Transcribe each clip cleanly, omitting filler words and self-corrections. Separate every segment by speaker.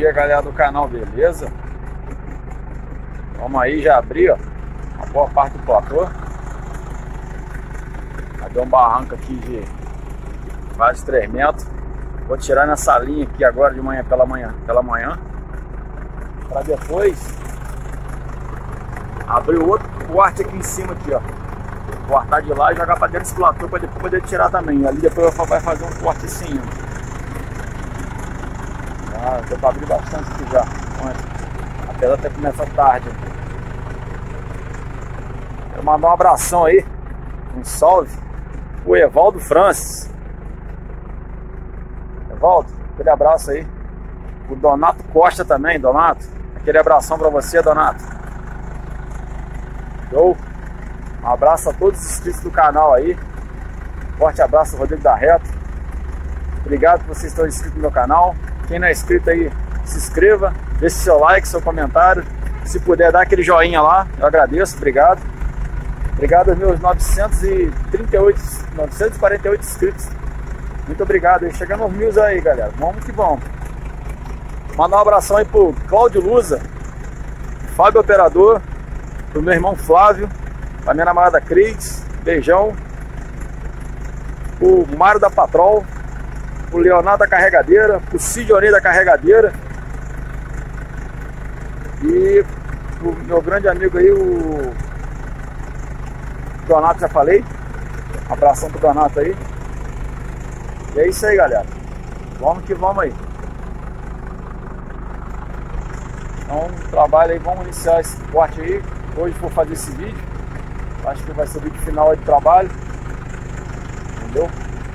Speaker 1: dia, galera do canal, beleza? Vamos aí, já abri, ó, a boa parte do platô. Já deu um barranco aqui de quase 3 metros. Vou tirar nessa linha aqui agora de manhã, pela manhã, para depois abrir o outro corte aqui em cima aqui, ó. Cortar de lá e jogar para dentro desse platô para depois poder tirar também. Ali depois vai fazer um corte assim, ó. Deu para abrir bastante aqui já, apesar de ter começado tarde. Quero mandar um abração aí, um salve o Evaldo Francis. Evaldo, aquele abraço aí. O Donato Costa também, Donato, aquele abração para você, Donato. Show. Um abraço a todos os inscritos do canal aí. Forte abraço, Rodrigo da Reto. Obrigado por vocês estarem inscritos no meu canal. Quem não é inscrito aí, se inscreva, deixe seu like, seu comentário. Se puder dar aquele joinha lá, eu agradeço, obrigado. Obrigado aos meus 948 inscritos. Muito obrigado aí, chegando aos 1000 aí, galera. Vamos que vamos. Mandar um abração aí pro Cláudio Luza, Fábio Operador, pro meu irmão Flávio, pra minha namorada Cris, beijão. O Mário da Patrol, o Leonardo da Carregadeira, o Sidionei da Carregadeira e o meu grande amigo aí, o Donato, já falei. Abração pro Donato aí. E é isso aí, galera. Vamos que vamos aí. Então, trabalho aí, vamos iniciar esse corte aí. Hoje vou fazer esse vídeo. Acho que vai ser o vídeo final aí do trabalho. Entendeu?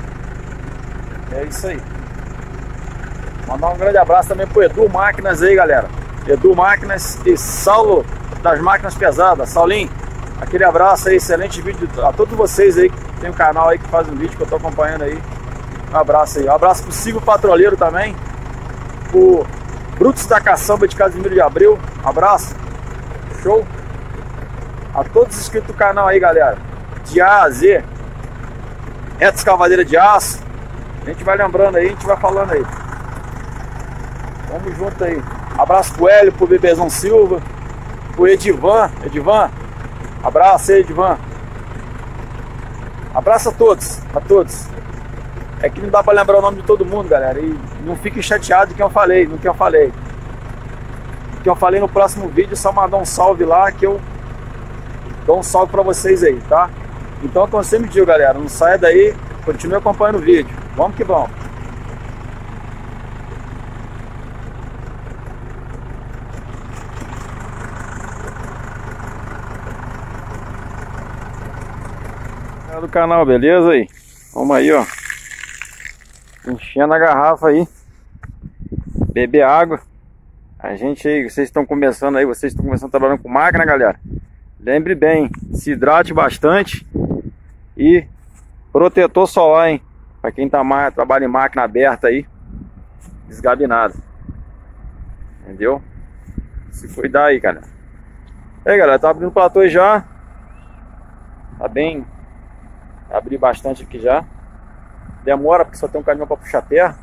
Speaker 1: É isso aí. Mandar um grande abraço também pro Edu Máquinas aí, galera. Edu Máquinas e Saulo das Máquinas Pesadas. Saulinho, aquele abraço aí, excelente vídeo a todos vocês aí que tem um canal aí que faz um vídeo que eu tô acompanhando aí. Um abraço aí. Um abraço pro Sigo Patroleiro também. Pro Brutos da Caçamba de Casimiro de Abreu. Um abraço. Show. A todos os inscritos do canal aí, galera. De A a Z. Reto Escavadeira de Aço. A gente vai lembrando aí, a gente vai falando aí. Vamos junto aí. Abraço pro Hélio, pro Bebezão Silva, pro Edivan. Edivan, abraço aí, Edivan. Abraço a todos, a todos. É que não dá pra lembrar o nome de todo mundo, galera. E não fiquem chateados do que eu falei, no que eu falei. O que eu falei no próximo vídeo, só mandar um salve lá que eu dou um salve pra vocês aí, tá? Então, como eu sempre digo, galera, não saia daí, continue acompanhando o vídeo. Vamos que vamos. Galera do canal, beleza aí? Vamos aí, ó. Enchendo a garrafa aí. Beber água. A gente aí, vocês estão começando a trabalhando com máquina, galera. Lembre bem, se hidrate bastante. E protetor solar, hein? Pra quem trabalha em máquina aberta aí, desgabinado. Entendeu? Se cuidar aí, galera. E aí, galera, tá abrindo o platô aí já. Tá bem. Abri bastante aqui já. Demora porque só tem um caminhão pra puxar terra.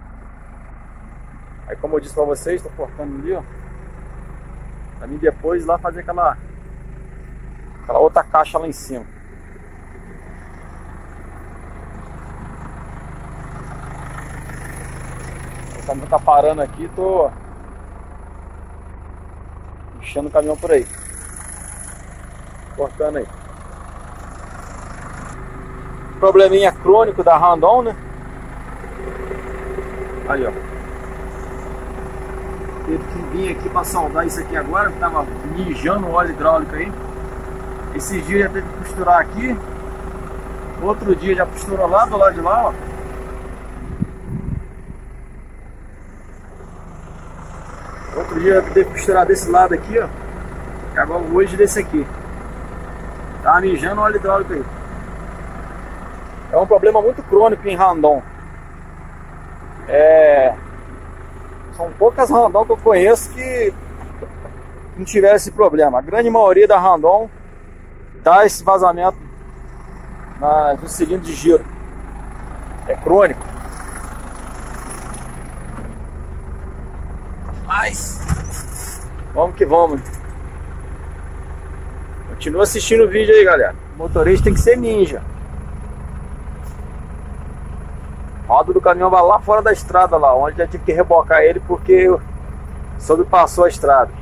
Speaker 1: Aí, como eu disse pra vocês, tô cortando ali, ó. Pra mim depois lá fazer aquela outra caixa lá em cima. O caminhão tá parando aqui, tô enchendo o caminhão por aí. Cortando aí. Probleminha crônico da Randon, né? Aí, ó. Teve que vir aqui pra saldar isso aqui agora, que tava mijando o óleo hidráulico aí. Esse dia já teve que costurar aqui. Outro dia já costurou lá do lado de lá, ó. Outro dia teve que costurar desse lado aqui, ó. E agora hoje desse aqui. Tá mijando o óleo hidráulico aí. É um problema muito crônico em Randon. São poucas Randon que eu conheço que não tiveram esse problema. A grande maioria da Randon dá esse vazamento no cilindro de giro. É crônico. Mas vamos que vamos. Continua assistindo o vídeo aí, galera. O motorista tem que ser ninja. A roda do caminhão vai lá fora da estrada, lá onde já tive que rebocar ele porque sobrepassou a estrada.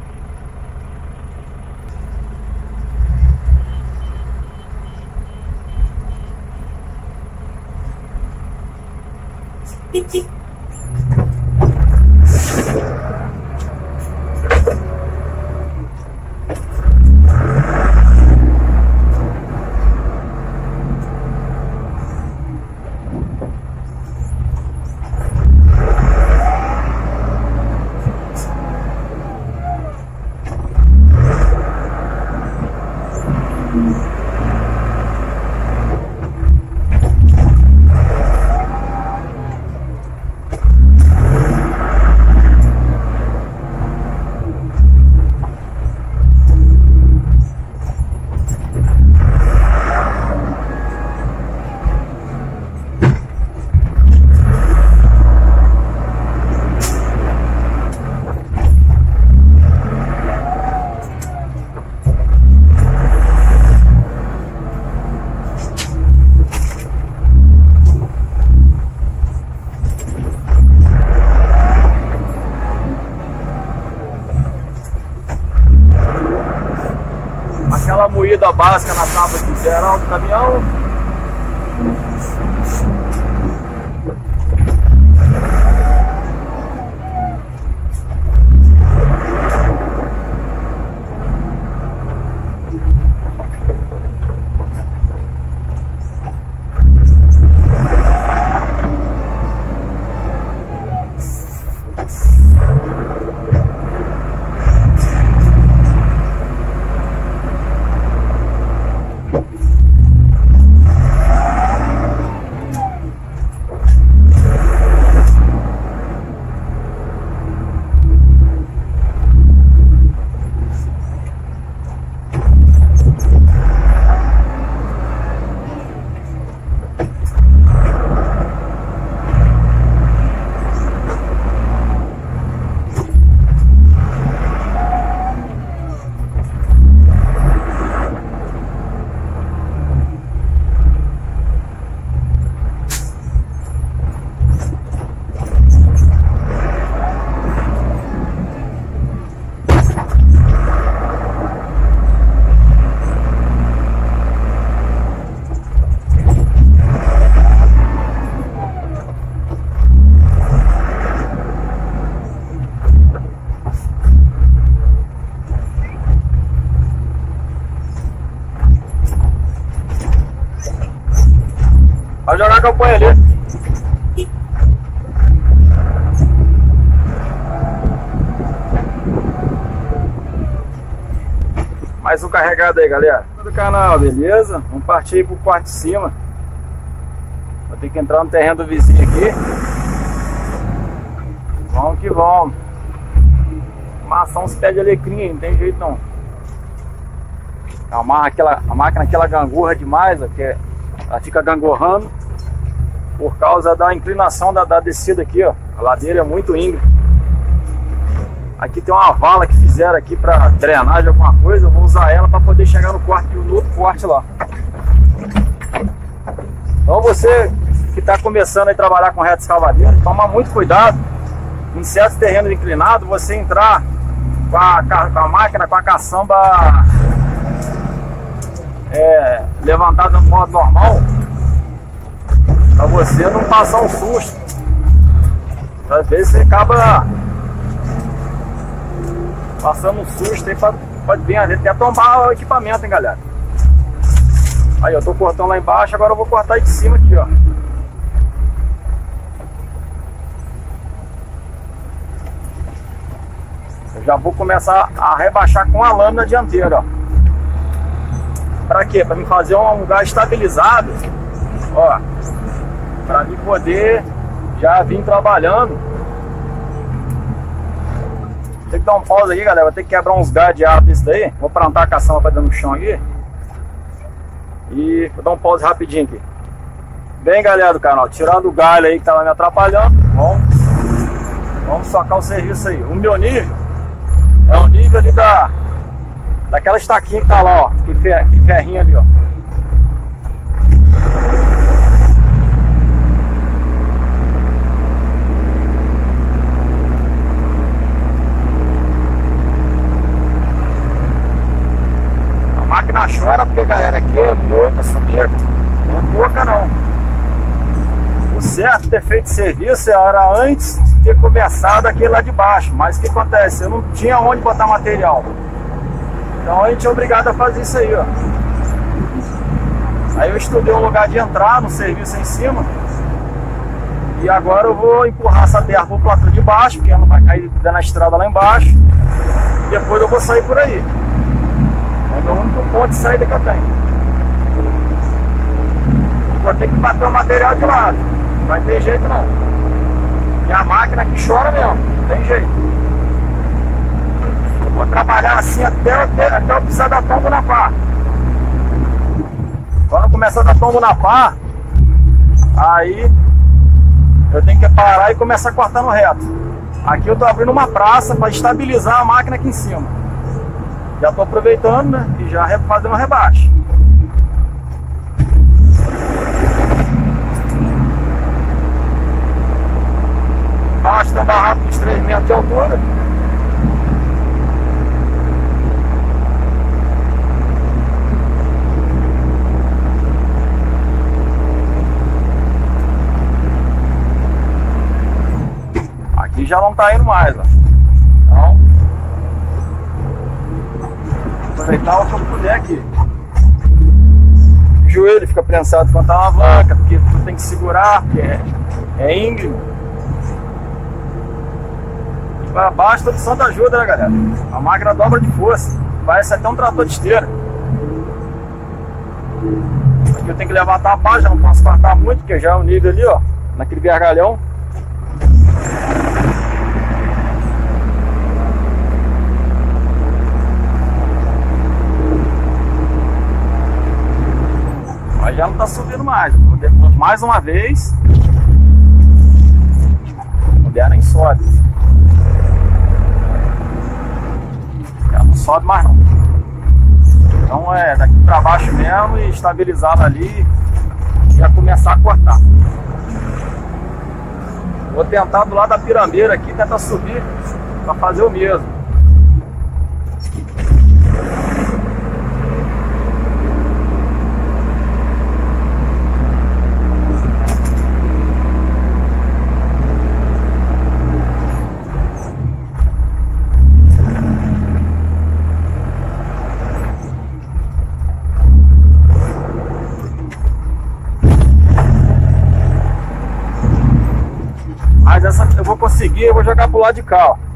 Speaker 1: Aquela moída básica na tábua de geral do caminhão. Vai jogar a campanha ali. Mais um carregado aí, galera. Do canal, beleza? Vamos partir aí pro quarto de cima. Vou ter que entrar no terreno do vizinho aqui. Vamos que vamos. Maçã uns pés de alecrim aí, não tem jeito não. A máquina aquela gangorra demais, ó, que ela fica gangorrando por causa da inclinação da descida aqui, ó. A ladeira é muito íngreme. Aqui tem uma vala que fizeram aqui para drenagem alguma coisa. Eu vou usar ela para poder chegar no outro corte lá. Então você que está começando a trabalhar com reta escavadeira, toma muito cuidado em certos terrenos inclinados, você entrar com a máquina, com a caçamba levantada no modo normal, para você não passar um susto. Às vezes você acaba passando um susto aí, pode vir até tombar o equipamento, hein, galera. Aí eu tô cortando lá embaixo, agora eu vou cortar aí de cima aqui, ó. Eu já vou começar a rebaixar com a lâmina dianteira, ó. Pra quê? Pra me fazer um lugar estabilizado, ó, pra mim poder já vir trabalhando. Tem que dar um pause aí, galera. Vou ter que quebrar uns galhos de árvore disso daí. Vou plantar a caçamba pra dentro do chão aqui. E vou dar um pause rapidinho aqui. Bem, galera do canal, tirando o galho aí que tava me atrapalhando, bom, Vamos socar o serviço aí. O meu nível é o nível ali daquela estaquinha que tá lá, ó. Que ferrinho ali, ó. A máquina chora porque, galera, aqui é muita sujeira. Não é pouca não. O certo de ter feito serviço era antes de ter começado aquele lá de baixo. Mas o que acontece? Eu não tinha onde botar material. Então a gente é obrigado a fazer isso aí, ó. Aí eu estudei um lugar de entrar no serviço em cima. E agora eu vou empurrar essa terra pro platô de baixo, porque ela não vai cair na estrada lá embaixo. E depois eu vou sair por aí. É o único ponto de saída que eu tenho. Vou ter que bater o material de lado. Não vai ter jeito não. E a máquina que chora mesmo, não tem jeito. Eu vou trabalhar assim até eu precisar dar tombo na pá. Quando começar a dar tombo na pá, aí eu tenho que parar e começar cortando reto. Aqui eu tô abrindo uma praça para estabilizar a máquina aqui em cima. Já tô aproveitando, né? E já fazendo o rebaixo. Baixo da barraca dos 3 metros de altura. Aqui já não tá indo mais, ó. Então, aproveitar o que eu puder aqui. O joelho fica prensado quando tá uma alavanca, porque tu tem que segurar, porque é íngreme. Para baixo, todo santo ajuda, né, galera? A máquina dobra de força. Parece até um trator de esteira. Aqui eu tenho que levantar a pá, já não posso cortar muito, porque já é o nível ali, ó. Naquele gargalhão. Mas já não tá subindo mais. Mais uma vez. Não der nem sobe. Não sobe mais não. Então é daqui pra baixo mesmo e estabilizar ali e já começar a cortar. Vou tentar do lado da pirambeira aqui, tentar subir para fazer o mesmo. Eu vou conseguir, eu vou jogar pro lado de cá, ó.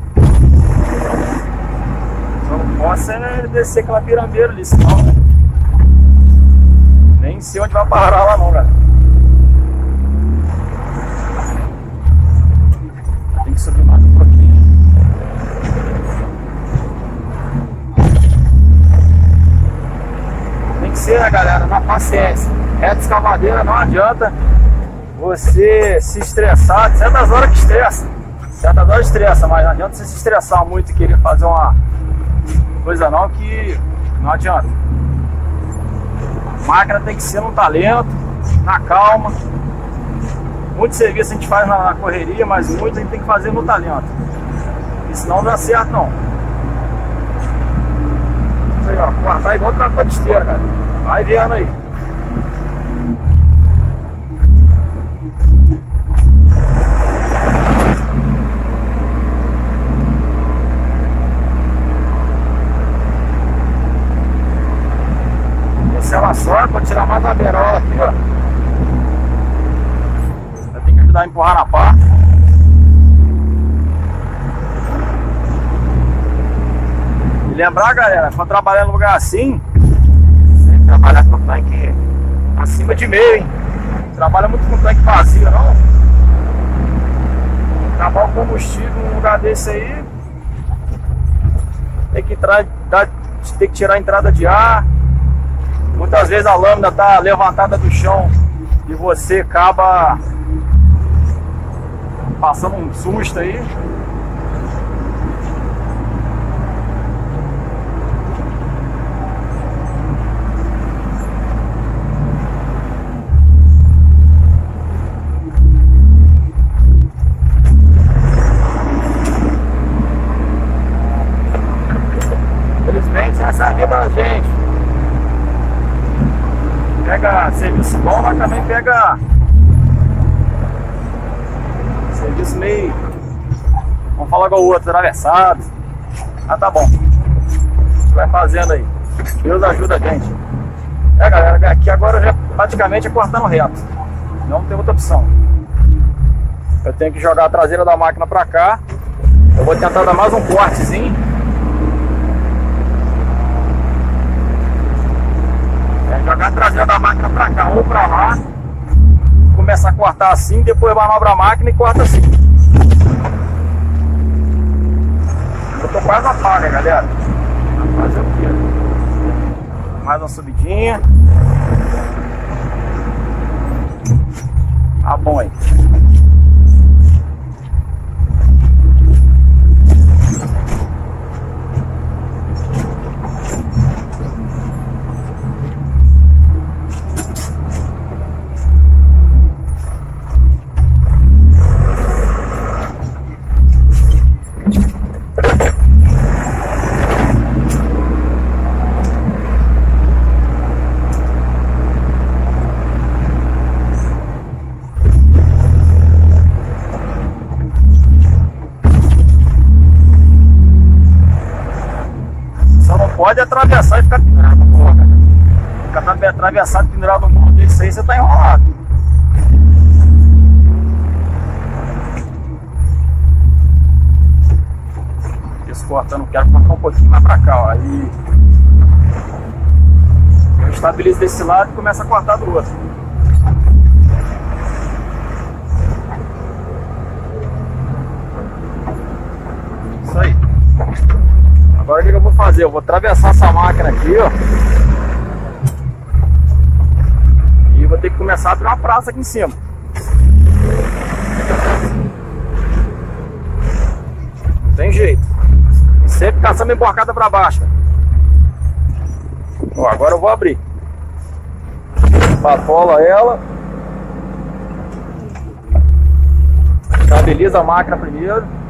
Speaker 1: Só não posso é descer aquela pirambeira ali, senão nem sei onde vai parar lá não, galera. Tem que subir mais um pouquinho. Tem que ser, né, galera, na paciência. Reta escavadeira não adianta você se estressar, certas horas que estressa. Certas horas estressa, mas não adianta você se estressar muito e querer fazer uma coisa não, que não adianta. A máquina tem que ser no talento, na calma. Muito serviço a gente faz na correria, mas muito a gente tem que fazer no talento. E senão não dá certo não. Isso aí, ó, cortar igual trator de esteira, cara. Vai vendo aí. Ela só para tirar mais a berola aqui, ó. Eu tenho que ajudar a empurrar na pá. E lembrar, galera, quando trabalhar num lugar assim, tem que trabalhar com tanque acima de meio, hein? Não trabalha muito com tanque vazio, não. Acabar o combustível num lugar desse aí, tem que tirar a entrada de ar. Muitas vezes a lâmina está levantada do chão e você acaba passando um susto aí. Infelizmente essa é a vida da gente. Pega serviço bom, mas também pega serviço meio, vamos falar igual o outro, atravessado. Ah, tá bom. A gente vai fazendo aí. Deus ajuda a gente. Galera, aqui agora já praticamente é cortando reto. Não tem outra opção. Eu tenho que jogar a traseira da máquina pra cá. Eu vou tentar dar mais um cortezinho. Jogar a traseira da máquina pra cá ou pra lá. Começar a cortar assim, depois manobra a máquina e corta assim. Eu tô quase na paga, galera. Vou fazer o quê? Mais uma subidinha. Tá bom aí. Pode atravessar e ficar pendurado no morro, ficar atravessado e pendurado no morro. Isso aí você tá enrolado. Isso cortando, quero cortar um pouquinho mais pra cá, ó. Aí eu estabilizo desse lado e começo a cortar do outro. Isso aí. Agora o que eu vou fazer? Eu vou atravessar essa máquina aqui, ó. E vou ter que começar a abrir uma praça aqui em cima. Não tem jeito. E sempre caçando emborcada pra baixo. Ó, agora eu vou abrir. Patola ela. Estabiliza a máquina primeiro.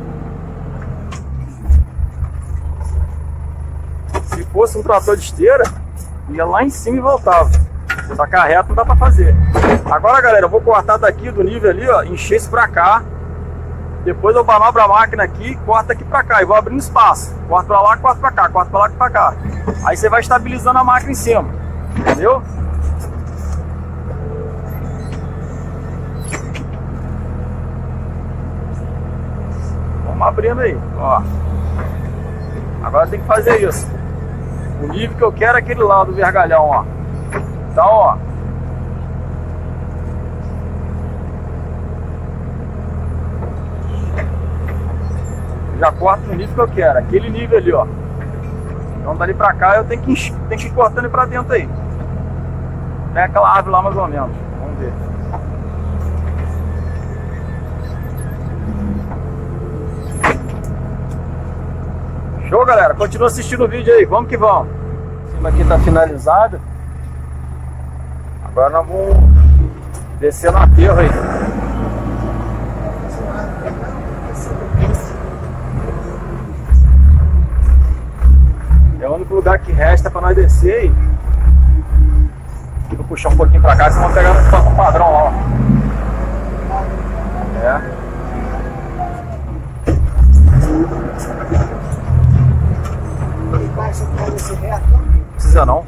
Speaker 1: Se fosse um trator de esteira, ia lá em cima e voltava. Só que a reta não dá pra fazer. Agora, galera, eu vou cortar daqui do nível ali, ó, encher isso pra cá. Depois eu manobro a máquina aqui e corto aqui pra cá. E vou abrindo espaço. Corto pra lá, corto pra cá, corto pra lá, corto pra cá. Aí você vai estabilizando a máquina em cima. Entendeu? Vamos abrindo aí, ó. Agora tem que fazer isso. O nível que eu quero é aquele lá do vergalhão, ó. Então, ó. Já corto no nível que eu quero. Aquele nível ali, ó. Então dali pra cá eu tenho que ir cortando pra dentro aí. Tem aquela árvore lá mais ou menos. Vamos ver. Show, galera, continua assistindo o vídeo aí, vamos que vamos. O cima aqui tá finalizado. Agora nós vamos descer no aterro aí. É o único lugar que resta pra nós descer aí. Vou puxar um pouquinho pra cá, senão vamos pegar um padrão lá, ó. É. Não precisa não.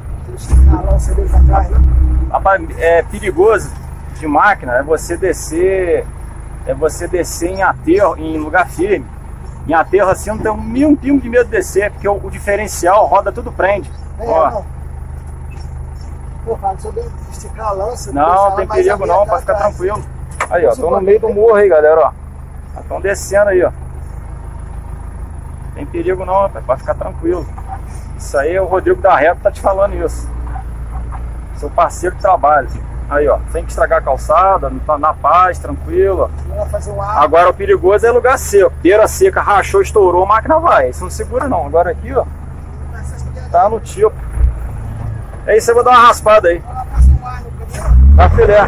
Speaker 1: Rapaz, é perigoso de máquina é você descer em aterro, em lugar firme. Em aterro assim não tem um pingo de medo de descer, porque o diferencial roda tudo prende. Ó.
Speaker 2: Não. Pô, cara, se eu esticar a lança,
Speaker 1: não tem perigo não, pra ficar tranquilo. Aí, ó, estão no meio do morro aí, galera, ó. Estão descendo aí, ó. Tem perigo não, rapaz, pode ficar tranquilo. Isso aí é o Rodrigo da Reta tá te falando isso. Seu parceiro de trabalho. Aí, ó, sem que estragar a calçada, tá na paz, tranquilo.
Speaker 2: Fazer um ar.
Speaker 1: Agora o perigoso é lugar seco. Beira seca, rachou, estourou, a máquina vai. Isso não segura não. Agora aqui, ó, tá no tipo. É isso, eu vou dar uma raspada aí. Tá filé.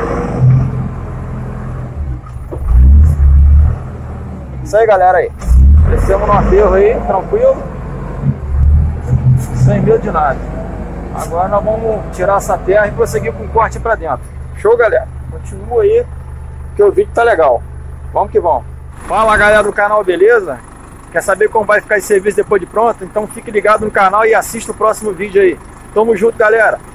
Speaker 1: Isso aí, galera, aí. Descemos no aterro aí, tranquilo. Sem medo de nada. Agora nós vamos tirar essa terra e prosseguir com o corte pra dentro. Show, galera? Continua aí, que o vídeo tá legal. Vamos que vamos. Fala, galera do canal, beleza? Quer saber como vai ficar esse serviço depois de pronto? Então fique ligado no canal e assista o próximo vídeo aí. Tamo junto, galera.